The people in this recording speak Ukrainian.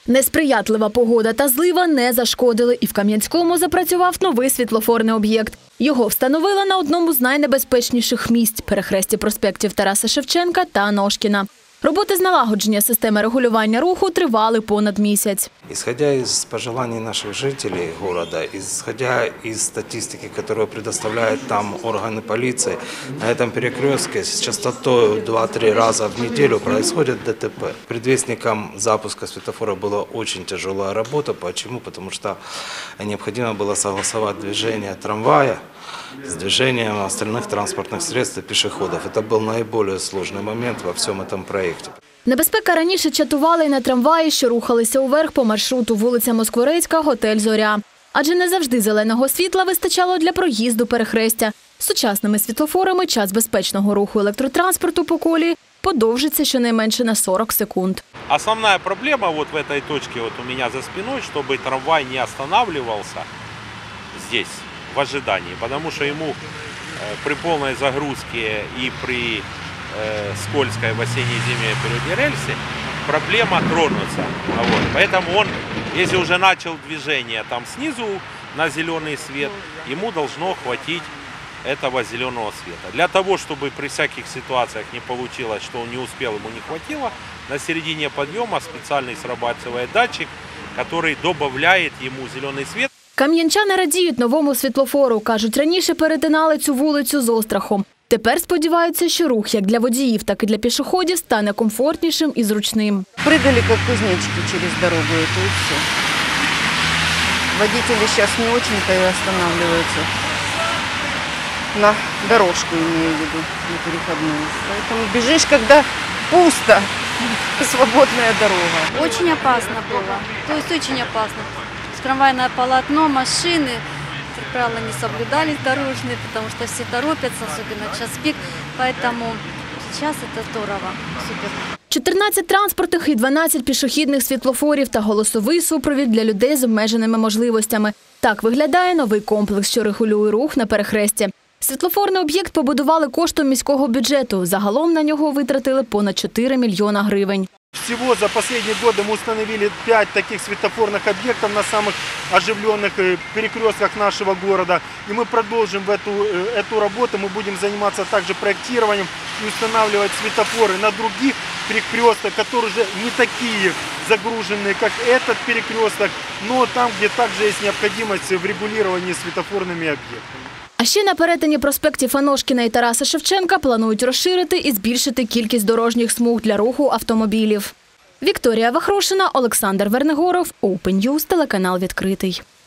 Несприятлива погода та злива не зашкодили, і в Кам'янському запрацював новий світлофорний об'єкт. Його встановили на одному з найнебезпечніших місць – перехресті проспектів Тараса Шевченка та Ножкіна. Роботи з налагодження системи регулювання руху тривали понад місяць. Исходя из пожеланий наших жителей города, исходя из статистики, которую предоставляют там органы полиции, на этом перекрестке с частотой 2-3 раза в неделю происходит ДТП. Предвестником запуска светофора была очень тяжелая работа. Почему? Потому что необходимо было согласовать движение трамвая с движением остальных транспортных средств и пешеходов. Это был наиболее сложный момент во всем этом проекте. Небезпека раніше чатувала і на трамваї, що рухалися уверх по маршруту вулиця Москворецька, готель «Зоря». Адже не завжди зеленого світла вистачало для проїзду перехрестя. З сучасними світлофорами час безпечного руху електротранспорту по колії подовжиться щонайменше на 40 секунд. Основная проблема вот в этой точке вот у меня за спиной, чтобы трамвай не останавливался здесь в ожидании, потому что ему при полной загрузке и при скользкой в осенне-зимней периоде рельсы проблема тронуться. Вот. Поэтому он, если уже начал движение там снизу на зеленый свет, ему должно хватить этого зеленого света. Для того, чтобы при всяких ситуациях не получилось, что он не успел, ему не хватило, на середине подъема специальный срабатывает датчик, который добавляет ему зеленый свет. Кам'янчани радіють новому світлофору. Кажуть, раніше перетинали цю вулицю з острахом. Тепер сподіваються, що рух як для водіїв, так і для пішоходів стане комфортнішим і зручним. Прыгали, как кузнечики, через дорогу, это и все. Водители сейчас не очень-то и останавливаются. На дорожку, имею в виду, на переходную. Поэтому бежишь, когда пусто, свободная дорога. Очень опасно было, то есть очень опасно. Трамвайное полотно, машины, как правило, не соблюдались дорожные, потому что все торопятся, особенно в час пик, поэтому сейчас это здорово, супер. 14 транспортних і 12 пішохідних світлофорів та голосовий супровід для людей з обмеженими можливостями. Так виглядає новий комплекс, що регулює рух на перехресті. Світлофорний об'єкт побудували коштом міського бюджету. Загалом на нього витратили понад 4 мільйона гривень. Всего за последние годы мы установили 5 таких светофорных объектов на самых оживленных перекрестках нашего города. И мы продолжим эту работу, мы будем заниматься также проектированием и устанавливать светофоры на других перекрестках, которые уже не такие загруженные, как этот перекресток, но там, где также есть необходимость в регулировании светофорными объектами. А ще на перетині проспектів Аношкіна і Тараса Шевченка планують розширити і збільшити кількість дорожніх смуг для руху автомобілів. Вікторія Вахрушина, Олександр Вернегоров, Open News, телеканал «Відкритий».